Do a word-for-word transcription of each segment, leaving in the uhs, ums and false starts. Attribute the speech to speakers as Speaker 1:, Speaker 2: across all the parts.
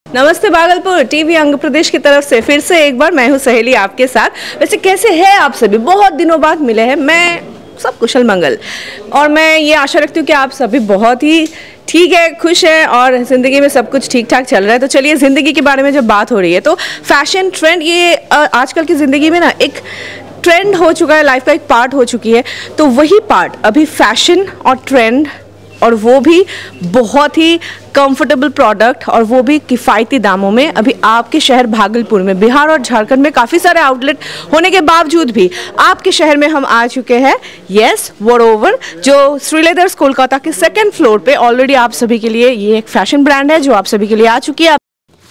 Speaker 1: नमस्ते भागलपुर, टीवी अंग प्रदेश की तरफ से फिर से एक बार मैं हूं सहेली आपके साथ। वैसे कैसे हैं आप सभी? बहुत दिनों बाद मिले हैं। मैं सब कुशल मंगल और मैं ये आशा रखती हूँ कि आप सभी बहुत ही ठीक है, खुश है और ज़िंदगी में सब कुछ ठीक ठाक चल रहा है। तो चलिए, ज़िंदगी के बारे में जब बात हो रही है तो फैशन ट्रेंड ये आजकल की ज़िंदगी में ना एक ट्रेंड हो चुका है, लाइफ का एक पार्ट हो चुकी है। तो वही पार्ट अभी फैशन और ट्रेंड, और वो भी बहुत ही कंफर्टेबल प्रोडक्ट और वो भी किफ़ायती दामों में, अभी आपके शहर भागलपुर में, बिहार और झारखंड में काफ़ी सारे आउटलेट होने के बावजूद भी आपके शहर में हम आ चुके हैं। यस, वोरओवर, जो श्रीलेदर्स कोलकाता के सेकंड फ्लोर पे ऑलरेडी आप सभी के लिए ये एक फैशन ब्रांड है जो आप सभी के लिए आ चुकी है।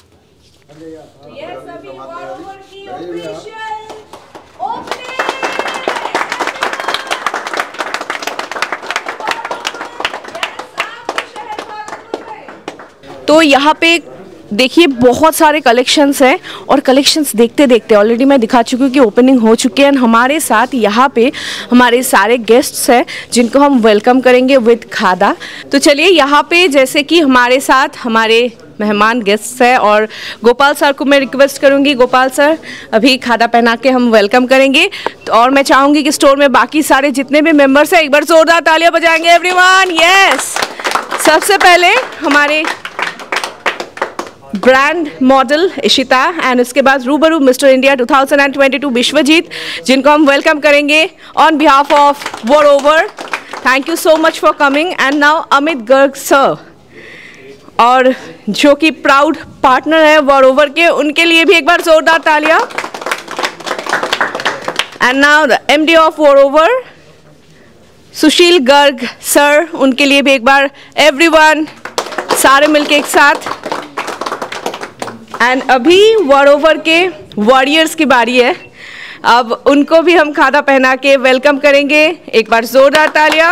Speaker 1: तो यहाँ पे देखिए बहुत सारे कलेक्शंस हैं और कलेक्शंस देखते देखते ऑलरेडी मैं दिखा चुकी हूँ कि ओपनिंग हो चुकी है। हमारे साथ यहाँ पे हमारे सारे गेस्ट्स हैं जिनको हम वेलकम करेंगे विद खादा। तो चलिए, यहाँ पे जैसे कि हमारे साथ हमारे मेहमान गेस्ट्स हैं और गोपाल सर को मैं रिक्वेस्ट करूँगी, गोपाल सर अभी खादा पहना के हम वेलकम करेंगे। तो और मैं चाहूँगी कि स्टोर में बाकी सारे जितने भी मेम्बर्स हैं एक बार जोरदार तालियां बजाएंगे एवरीवन। यस, सबसे पहले हमारे ब्रांड मॉडल इशिता एंड उसके बाद रूबरू मिस्टर इंडिया दो हज़ार बाईस विश्वजीत, जिनको हम वेलकम करेंगे on behalf of Worover. Thank you so much for coming. And now Amit Garg sir, और जो कि प्राउड पार्टनर है वोरओवर के, उनके लिए भी एक बार जोरदार तालियां। And now the MD of Worover Sushil Garg sir, उनके लिए भी एक बार एवरीवन, सारे मिलके एक साथ। एंड अभी वोरओवर के वॉरियर्स की बारी है, अब उनको भी हम खादा पहना के वेलकम करेंगे। एक बार जोरदार तालियां।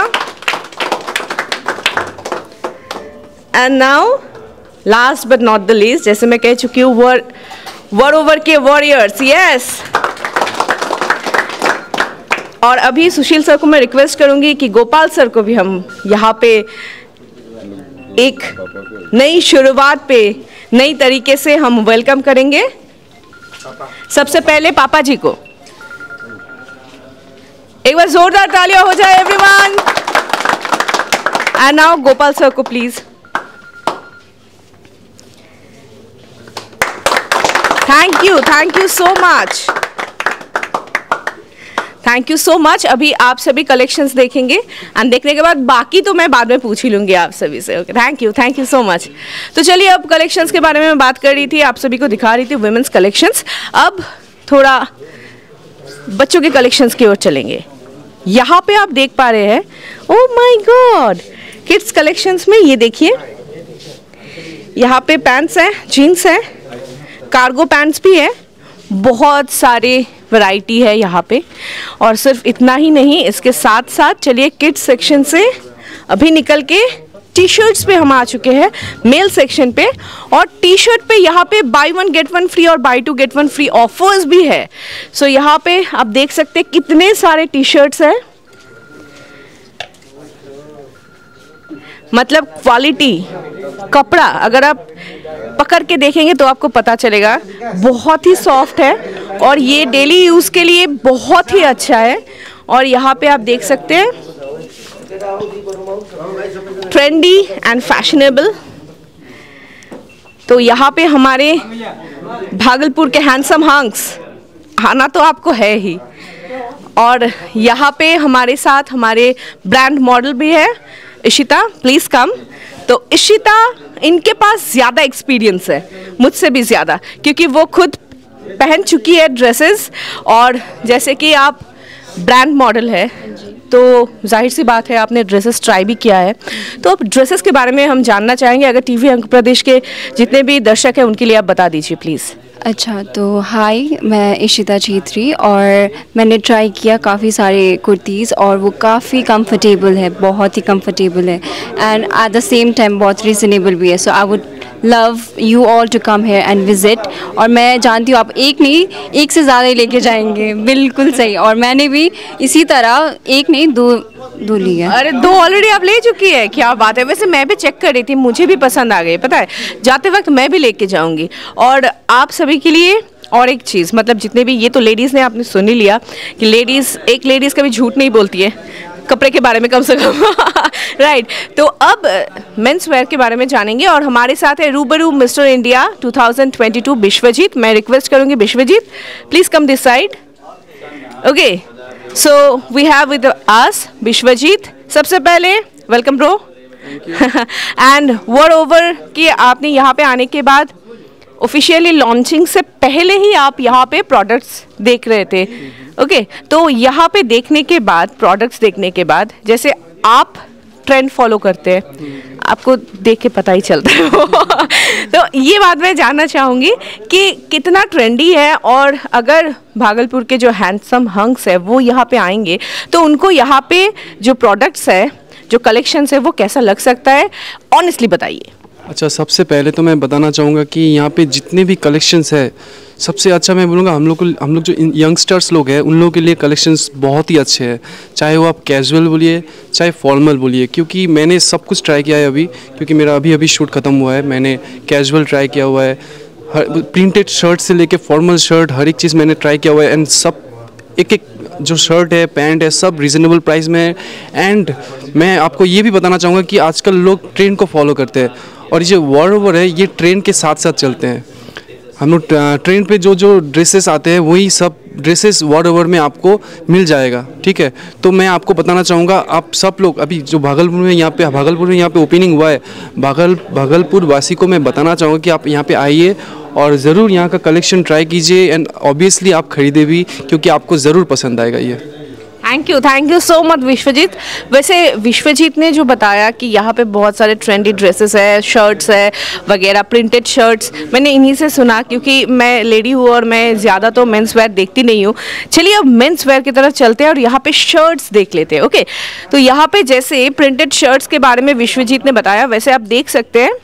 Speaker 1: And now last but not the least, जैसे मैं कह चुकी हूँ, वोरओवर के वॉरियर्स। यस, और अभी सुशील सर को मैं रिक्वेस्ट करूंगी कि गोपाल सर को भी हम यहाँ पे एक नई शुरुआत पे नई तरीके से हम वेलकम करेंगे। सबसे पहले पापा जी को एक बार जोरदार तालियां हो जाए everyone. And now Gopal sir को please. Thank you, thank you so much, thank you so much. अभी आप सभी कलेक्शंस देखेंगे एंड देखने के बाद बाकी तो मैं बाद में पूछ ही लूँगी आप सभी से। Okay, thank you, thank you so much. तो चलिए, अब कलेक्शंस के बारे में मैं बात कर रही थी, आप सभी को दिखा रही थी वुमेन्स कलेक्शंस। अब थोड़ा बच्चों के कलेक्शंस की ओर चलेंगे। यहाँ पे आप देख पा रहे हैं, oh my god, kids collections में ये देखिए, यहाँ पे पैंट्स हैं, जीन्स हैं, कार्गो पैंट्स भी है, बहुत सारे वैरायटी है यहाँ पे। और सिर्फ इतना ही नहीं, इसके साथ साथ चलिए किड्स सेक्शन से अभी निकल के टी शर्ट्स पे हम आ चुके हैं, मेल सेक्शन पे। और टी शर्ट पे यहाँ पे buy one get one free और buy two get one free offers भी है। सो so, यहाँ पे आप देख सकते हैं कितने सारे टी शर्ट्स हैं, मतलब क्वालिटी कपड़ा अगर आप पकड़ के देखेंगे तो आपको पता चलेगा, बहुत ही सॉफ्ट है और ये डेली यूज़ के लिए बहुत ही अच्छा है। और यहाँ पे आप देख सकते हैं ट्रेंडी एंड फैशनेबल। तो यहाँ पे हमारे भागलपुर के हैंडसम हंक्स आना तो आपको है ही, और यहाँ पे हमारे साथ हमारे ब्रांड मॉडल भी है इशिता, प्लीज़ कम। तो इशिता, इनके पास ज़्यादा एक्सपीरियंस है, मुझसे भी ज़्यादा, क्योंकि वो खुद पहन चुकी है ड्रेसेस। और जैसे कि आप ब्रांड मॉडल है तो जाहिर सी बात है आपने ड्रेसेस ट्राई भी किया है। तो अब ड्रेसेस के बारे में हम जानना चाहेंगे, अगर टीवी अंग प्रदेश के जितने भी दर्शक हैं उनके लिए आप बता दीजिए प्लीज़।
Speaker 2: अच्छा, तो हाय, मैं इशिता छेत्री और मैंने ट्राई किया काफ़ी सारे कुर्तीज़ और वो काफ़ी कंफर्टेबल है, बहुत ही कंफर्टेबल है and at the same time बहुत रीज़नेबल भी है। So I would love you all to come here and visit. और मैं जानती हूँ आप एक नहीं, एक से ज़्यादा ही लेके जाएंगे। बिल्कुल सही। और मैंने भी इसी तरह एक नहीं दो दो लिया।
Speaker 1: अरे दो ऑलरेडी आप ले चुकी है, क्या बात है। वैसे मैं भी चेक कर रही थी, मुझे भी पसंद आ गई, पता है जाते वक्त मैं भी लेके जाऊंगी। और आप सभी के लिए और एक चीज़, मतलब जितने भी, ये तो लेडीज़ ने आपने सुन ही लिया कि लेडीज़, एक लेडीज़ कभी झूठ नहीं बोलती है कपड़े के बारे में कम से कम राइट। तो अब मेंस वेयर के बारे में जानेंगे और हमारे साथ है रूबरू mister India two thousand twenty two Vishwajeet. मैं रिक्वेस्ट करूंगी Vishwajeet please come this side. Okay, so we have with us Vishwajeet. सबसे पहले welcome bro and moreover कि आपने यहाँ पे आने के बाद ऑफिशियली लॉन्चिंग से पहले ही आप यहाँ पे प्रोडक्ट्स देख रहे थे। ओके okay, तो यहाँ पे देखने के बाद, प्रोडक्ट्स देखने के बाद, जैसे आप ट्रेंड फॉलो करते हैं, आपको देख के पता ही चलता है तो ये बात मैं जानना चाहूँगी कि कितना ट्रेंडी है, और अगर भागलपुर के जो हैंडसम हंक्स है वो यहाँ पे आएंगे तो उनको यहाँ पे जो प्रोडक्ट्स है, जो कलेक्शंस है, वो कैसा लग सकता है, ऑनेस्टली बताइए।
Speaker 3: अच्छा, सबसे पहले तो मैं बताना चाहूँगा कि यहाँ पे जितने भी कलेक्शंस है, सबसे अच्छा मैं बोलूँगा हम लोग को, हम लोग जो यंगस्टर्स लोग हैं उन लोगों के लिए कलेक्शंस बहुत ही अच्छे हैं। चाहे वो आप कैजुअल बोलिए चाहे फॉर्मल बोलिए, क्योंकि मैंने सब कुछ ट्राई किया है अभी, क्योंकि मेरा अभी अभी शूट ख़त्म हुआ है। मैंने कैजुअल ट्राई किया हुआ है, हर प्रिंटेड शर्ट से लेके फॉर्मल शर्ट, हर एक चीज़ मैंने ट्राई किया हुआ है। एंड सब एक एक जो शर्ट है, पैंट है, सब रीज़नेबल प्राइस में है। एंड मैं आपको ये भी बताना चाहूँगा कि आजकल लोग ट्रेंड को फॉलो करते हैं, और ये वर्ल्ड ओवर है, ये ट्रेंड के साथ साथ चलते हैं। हम लोग ट्रेंड पे जो जो ड्रेसेस आते हैं वही सब ड्रेसेस वर्ल्ड ओवर में आपको मिल जाएगा, ठीक है। तो मैं आपको बताना चाहूँगा, आप सब लोग अभी जो भागलपुर में यहाँ पे भागलपुर में यहाँ पे ओपनिंग हुआ है, भागल भागलपुर वासी को मैं बताना चाहूँगा कि आप यहाँ पे आइए और ज़रूर यहाँ का कलेक्शन ट्राई कीजिए। एंड ऑब्वियसली आप खरीदे भी, क्योंकि आपको ज़रूर पसंद आएगा ये।
Speaker 1: Thank you, thank you so much Vishwajeet. वैसे विश्वजीत ने जो बताया कि यहाँ पे बहुत सारे ट्रेंडी ड्रेसेस है, शर्ट्स है वगैरह, प्रिंटेड शर्ट्स, मैंने इन्हीं से सुना, क्योंकि मैं लेडी हूँ और मैं ज़्यादा तो मेंस वेयर देखती नहीं हूँ। चलिए अब मेंस वेयर की तरफ चलते हैं और यहाँ पे शर्ट्स देख लेते हैं। ओके, तो यहाँ पे जैसे प्रिंटेड शर्ट्स के बारे में विश्वजीत ने बताया, वैसे आप देख सकते हैं,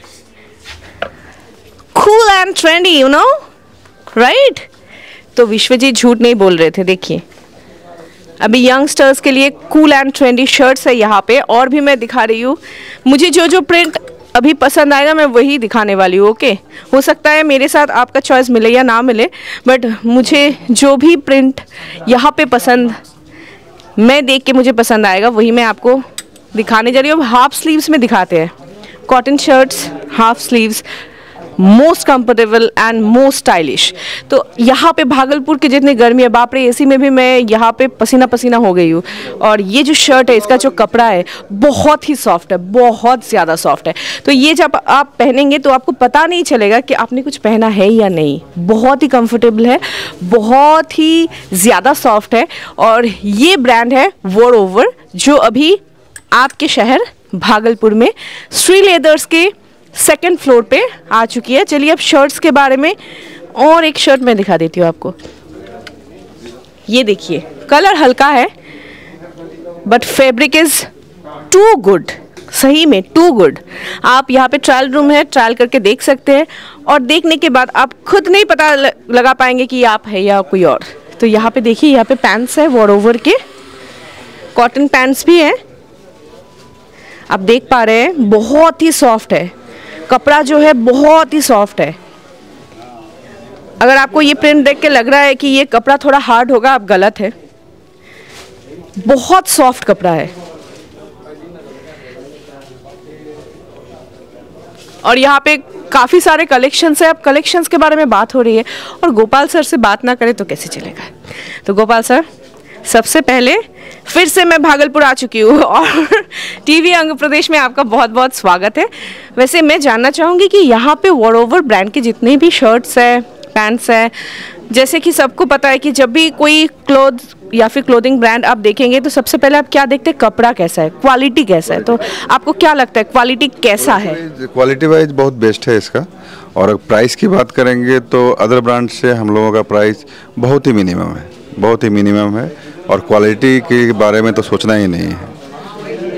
Speaker 1: cool and trendy, you know, right. तो विश्वजीत झूठ नहीं बोल रहे थे। देखिए अभी यंगस्टर्स के लिए कूल एंड ट्रेंडी शर्ट्स है यहाँ पे, और भी मैं दिखा रही हूँ। मुझे जो जो प्रिंट अभी पसंद आएगा मैं वही दिखाने वाली हूँ। ओके, हो सकता है मेरे साथ आपका चॉइस मिले या ना मिले, बट मुझे जो भी प्रिंट यहाँ पे पसंद, मैं देख के मुझे पसंद आएगा वही मैं आपको दिखाने जा रही हूँ। हाफ स्लीव्स में दिखाते हैं, cotton shirts, half sleeves, most comfortable and most stylish. तो यहाँ पे भागलपुर की जितनी गर्मी है, बाप रे, एसी में भी मैं यहाँ पे पसीना पसीना हो गई हूँ। और ये जो शर्ट है, इसका जो कपड़ा है बहुत ही सॉफ्ट है, बहुत ज़्यादा सॉफ्ट है। तो ये जब आप पहनेंगे तो आपको पता नहीं चलेगा कि आपने कुछ पहना है या नहीं। बहुत ही कंफर्टेबल है, बहुत ही ज़्यादा सॉफ्ट है। और ये ब्रांड है वर्ल्ड ओवर, जो अभी आपके शहर भागलपुर में श्री लेदर्स के सेकंड फ्लोर पे आ चुकी है। चलिए अब शर्ट्स के बारे में और एक शर्ट मैं दिखा देती हूँ आपको। ये देखिए, कलर हल्का है but fabric is too good, सही में टू गुड। आप यहाँ पे ट्रायल रूम है, ट्रायल करके देख सकते हैं, और देखने के बाद आप खुद नहीं पता लगा पाएंगे कि आप है या कोई और। तो यहाँ पे देखिए, यहाँ पे पैंट्स है वर्ल्ड ओवर के, कॉटन पैंट्स भी हैं, आप देख पा रहे हैं, बहुत ही सॉफ्ट है कपड़ा, जो है बहुत ही सॉफ्ट है। अगर आपको ये प्रिंट देख के लग रहा है कि ये कपड़ा थोड़ा हार्ड होगा, आप गलत है, बहुत सॉफ्ट कपड़ा है। और यहाँ पे काफ़ी सारे कलेक्शंस है। अब कलेक्शंस के बारे में बात हो रही है और गोपाल सर से बात ना करें तो कैसे चलेगा। तो गोपाल सर, सबसे पहले फिर से मैं भागलपुर आ चुकी हूँ और टीवी अंग प्रदेश में आपका बहुत बहुत स्वागत है। वैसे मैं जानना चाहूँगी कि यहाँ पे वर्ल्ड ओवर ब्रांड के जितने भी शर्ट्स है, पैंट्स है, जैसे कि सबको पता है कि जब भी कोई क्लोथ या फिर क्लोथिंग ब्रांड आप देखेंगे तो सबसे पहले आप क्या देखते हैं, कपड़ा कैसा है, क्वालिटी कैसा है। तो आपको क्या लगता है क्वालिटी कैसा है?
Speaker 4: क्वालिटी वाइज बहुत बेस्ट है इसका। और प्राइस की बात करेंगे तो अदर ब्रांड से हम लोगों का प्राइस बहुत ही मिनिमम है, बहुत ही मिनिमम है। और क्वालिटी के बारे में तो सोचना ही नहीं है।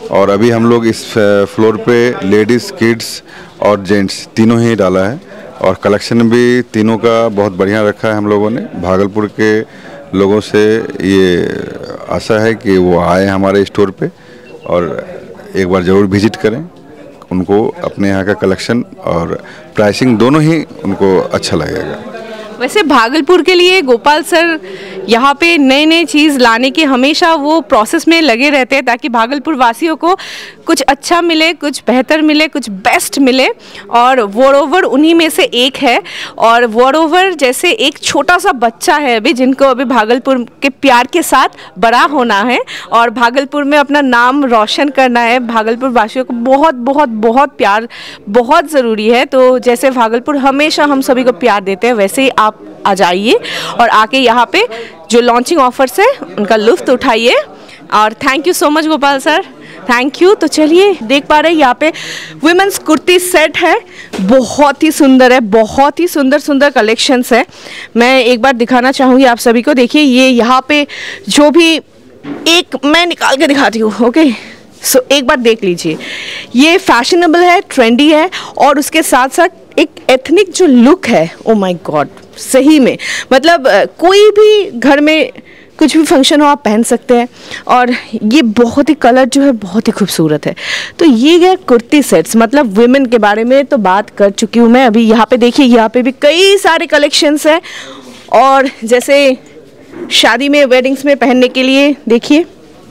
Speaker 4: और अभी हम लोग इस फ्लोर पे लेडीज़, किड्स और जेंट्स तीनों ही डाला है, और कलेक्शन भी तीनों का बहुत बढ़िया रखा है हम लोगों ने। भागलपुर के लोगों से ये आशा है कि वो आए हमारे स्टोर पे और एक बार ज़रूर विजिट करें, उनको अपने यहाँ का कलेक्शन और प्राइसिंग दोनों ही उनको अच्छा लगेगा।
Speaker 1: वैसे भागलपुर के लिए गोपाल सर यहाँ पे नए नए चीज़ लाने के हमेशा वो प्रोसेस में लगे रहते हैं ताकि भागलपुर वासियों को कुछ अच्छा मिले, कुछ बेहतर मिले, कुछ बेस्ट मिले, और वोरोवर उन्हीं में से एक है। और वोरोवर जैसे एक छोटा सा बच्चा है अभी, जिनको अभी भागलपुर के प्यार के साथ बड़ा होना है और भागलपुर में अपना नाम रोशन करना है। भागलपुर वासियों को बहुत बहुत बहुत प्यार बहुत ज़रूरी है। तो जैसे भागलपुर हमेशा हम सभी को प्यार देते हैं, वैसे ही आप आ जाइए और आके यहाँ पे जो लॉन्चिंग ऑफर्स है उनका लुत्फ़ उठाइए। और thank you so much Gopal sir, thank you. तो चलिए देख पा रहे हैं यहाँ पे वुमेन्स कुर्ती सेट है, बहुत ही सुंदर है, बहुत ही सुंदर सुंदर कलेक्शंस है। मैं एक बार दिखाना चाहूँगी आप सभी को। देखिए ये यहाँ पे जो भी एक मैं निकाल के दिखाती हूँ, ओके। सो so, एक बार देख लीजिए, ये फैशनेबल है, ट्रेंडी है, और उसके साथ साथ एक एथनिक जो लुक है, ओ माय गॉड, सही में मतलब कोई भी घर में कुछ भी फंक्शन हो आप पहन सकते हैं। और ये बहुत ही कलर जो है बहुत ही खूबसूरत है। तो ये गया कुर्ती सेट्स, मतलब वुमेन के बारे में तो बात कर चुकी हूँ मैं। अभी यहाँ पे देखिए, यहाँ पे भी कई सारे कलेक्शंस हैं, और जैसे शादी में, वेडिंग्स में पहनने के लिए देखिए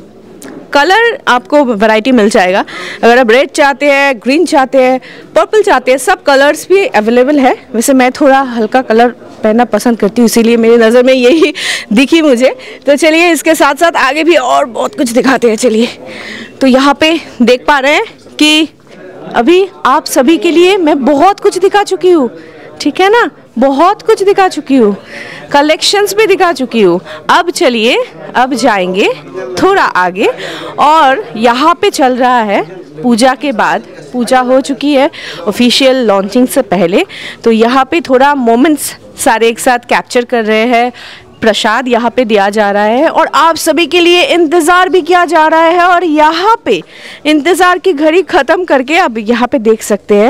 Speaker 1: कलर आपको वैरायटी मिल जाएगा। अगर आप रेड चाहते हैं, ग्रीन चाहते हैं, पर्पल चाहते हैं, सब कलर्स भी अवेलेबल है। वैसे मैं थोड़ा हल्का कलर पहनना पसंद करती हूँ, इसीलिए मेरी नज़र में यही दिखी मुझे। तो चलिए इसके साथ साथ आगे भी और बहुत कुछ दिखाते हैं। चलिए, तो यहाँ पे देख पा रहे हैं कि अभी आप सभी के लिए मैं बहुत कुछ दिखा चुकी हूँ, ठीक है ना, बहुत कुछ दिखा चुकी हूँ, कलेक्शंस भी दिखा चुकी हूँ। अब चलिए, अब जाएंगे थोड़ा आगे, और यहाँ पे चल रहा है पूजा के बाद, पूजा हो चुकी है ऑफिशियल लॉन्चिंग से पहले। तो यहाँ पे थोड़ा मोमेंट्स सारे एक साथ कैप्चर कर रहे हैं, प्रसाद यहाँ पे दिया जा रहा है, और आप सभी के लिए इंतज़ार भी किया जा रहा है। और यहाँ पे इंतज़ार की घड़ी ख़त्म करके अब यहाँ पे देख सकते हैं,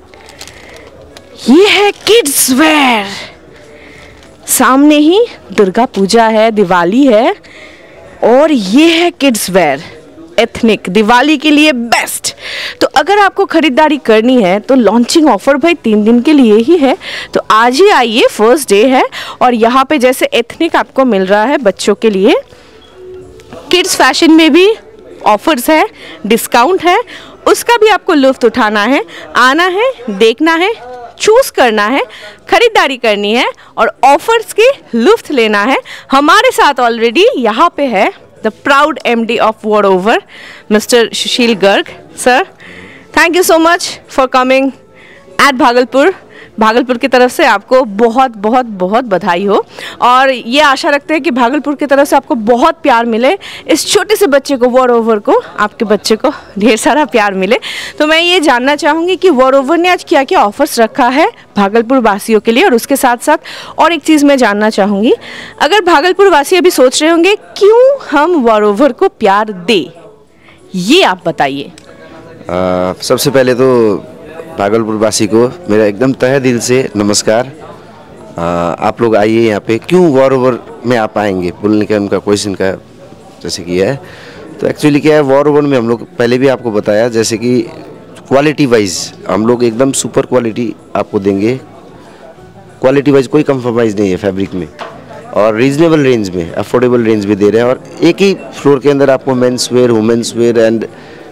Speaker 1: ये है किड्स वेयर। सामने ही दुर्गा पूजा है, दिवाली है, और ये है किड्स वेयर एथनिक, दिवाली के लिए बेस्ट। तो अगर आपको खरीदारी करनी है तो लॉन्चिंग ऑफर भाई तीन दिन के लिए ही है, तो आज ही आइए, फर्स्ट डे है। और यहाँ पे जैसे एथनिक आपको मिल रहा है बच्चों के लिए, किड्स फैशन में भी ऑफर्स है, डिस्काउंट है, उसका भी आपको लुत्फ़ उठाना है, आना है, देखना है, चूज़ करना है, खरीदारी करनी है और ऑफर्स की लुत्फ़ लेना है। हमारे साथ ऑलरेडी यहाँ पे है the proud MD of Worover, mister Sushil Garg sir. Thank you so much for coming at Bhagalpur. Bhagalpur की तरफ से आपको बहुत बहुत बहुत बधाई हो, और ये आशा रखते हैं कि भागलपुर की तरफ से आपको बहुत प्यार मिले, इस छोटे से बच्चे को, वोरोवर को, आपके बच्चे को ढेर सारा प्यार मिले। तो मैं ये जानना चाहूँगी कि वोरोवर ने आज क्या क्या ऑफर्स रखा है भागलपुर वासियों के लिए, और उसके साथ साथ और एक चीज़ मैं जानना चाहूँगी, अगर भागलपुर वासी अभी सोच रहे होंगे क्यों हम वोरोवर को प्यार दें, ये आप बताइए।
Speaker 5: सबसे पहले तो भागलपुर वासी को मेरा एकदम तहे दिल से नमस्कार। आ, आप लोग आइए यहाँ पे। क्यों वॉर में आप आएंगे बोलने का उनका क्वेश्चन का जैसे कि है, तो एक्चुअली क्या है, वॉर में हम लोग पहले भी आपको बताया, जैसे कि क्वालिटी वाइज हम लोग एकदम सुपर क्वालिटी आपको देंगे। क्वालिटी वाइज कोई कम्प्रोमाइज़ नहीं है फैब्रिक में, और रीजनेबल रेंज में, अफोर्डेबल रेंज में दे रहे हैं। और एक ही फ्लोर के अंदर आपको men's wear, women's wear and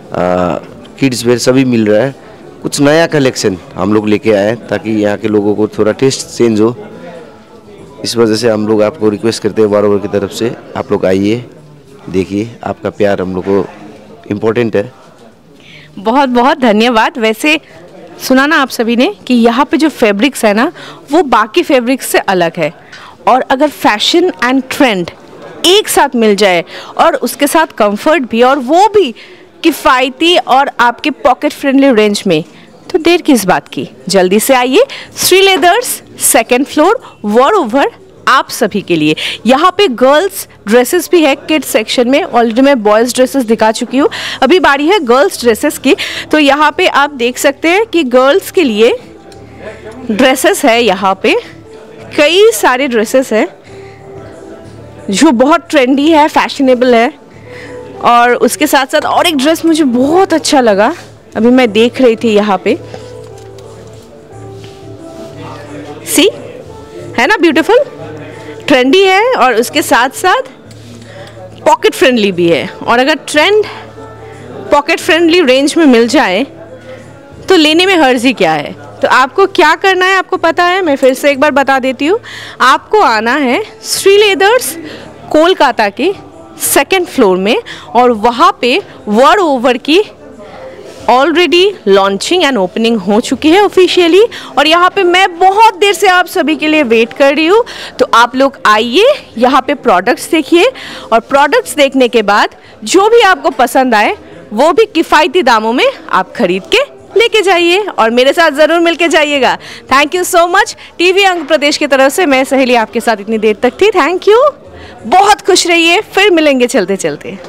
Speaker 5: kids wear सभी मिल रहा है। कुछ नया कलेक्शन हम लोग लेके आए ताकि यहाँ के लोगों को थोड़ा टेस्ट चेंज हो, इस वजह से हम लोग आपको रिक्वेस्ट करते हैं वॉरोवर की तरफ से, आप लोग आइए, देखिए, आपका प्यार हम लोग को इम्पोर्टेंट है।
Speaker 1: बहुत बहुत धन्यवाद। वैसे सुना ना आप सभी ने कि यहाँ पे जो फैब्रिक्स है ना वो बाकी फैब्रिक्स से अलग है, और अगर फैशन एंड ट्रेंड एक साथ मिल जाए और उसके साथ कंफर्ट भी, और वो भी किफ़ायती और आपके पॉकेट फ्रेंडली रेंज में, तो देर किस बात की, जल्दी से आइए। Shri leathers, second floor, Worover, आप सभी के लिए। यहाँ पे गर्ल्स ड्रेसेस भी है किड्स सेक्शन में, ऑलरेडी मैं बॉयज़ ड्रेसेस दिखा चुकी हूँ, अभी बारी है गर्ल्स ड्रेसेस की। तो यहाँ पे आप देख सकते हैं कि गर्ल्स के लिए ड्रेसेस है, यहाँ पे कई सारे ड्रेसेस है जो बहुत ट्रेंडी है, फैशनेबल है। और उसके साथ साथ और एक ड्रेस मुझे बहुत अच्छा लगा, अभी मैं देख रही थी यहाँ पे, सी है ना, ब्यूटीफुल, ट्रेंडी है और उसके साथ साथ पॉकेट फ्रेंडली भी है। और अगर ट्रेंड पॉकेट फ्रेंडली रेंज में मिल जाए तो लेने में हर्जी क्या है। तो आपको क्या करना है आपको पता है, मैं फिर से एक बार बता देती हूँ। आपको आना है श्री लेदर्स कोलकाता के सेकंड फ्लोर में, और वहाँ पे वर्ड ओवर की ऑलरेडी लॉन्चिंग एंड ओपनिंग हो चुकी है ऑफिशियली, और यहाँ पे मैं बहुत देर से आप सभी के लिए वेट कर रही हूँ। तो आप लोग आइए, यहाँ पे प्रोडक्ट्स देखिए, और प्रोडक्ट्स देखने के बाद जो भी आपको पसंद आए वो भी किफ़ायती दामों में आप खरीद के लेके जाइए और मेरे साथ ज़रूर मिलके जाइएगा। Thank you so much. TV Andhra Pradesh की तरफ से मैं सहेली आपके साथ इतनी देर तक थी। थैंक यू, बहुत खुश रहिए, फिर मिलेंगे चलते चलते।